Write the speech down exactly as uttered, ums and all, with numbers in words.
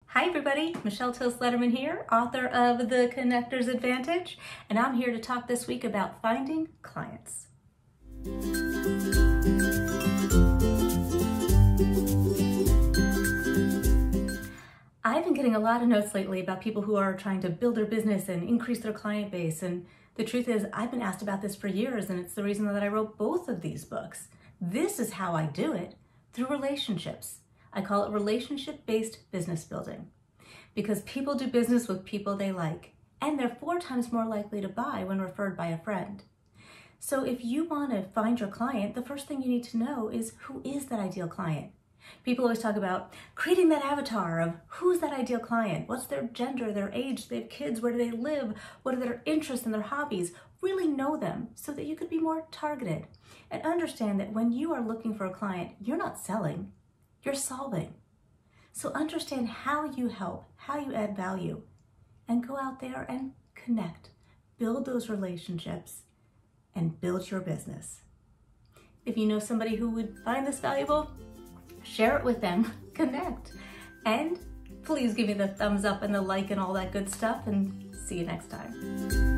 Hi everybody, Michelle Tillis Lederman here, author of The Connector's Advantage, and I'm here to talk this week about finding clients. I've been getting a lot of notes lately about people who are trying to build their business and increase their client base, and the truth is I've been asked about this for years, and it's the reason that I wrote both of these books. This is how I do it, through relationships. I call it relationship-based business building because people do business with people they like, and they're four times more likely to buy when referred by a friend. So if you want to find your client, the first thing you need to know is who is that ideal client. People always talk about creating that avatar of who's that ideal client, what's their gender, their age, do they have kids, where do they live, what are their interests and their hobbies. Really know them so that you could be more targeted and understand that when you are looking for a client, you're not selling. You're solving. So understand how you help, how you add value, and go out there and connect. Build those relationships and build your business. If you know somebody who would find this valuable, share it with them, connect, and please give me the thumbs up and the like and all that good stuff, and see you next time.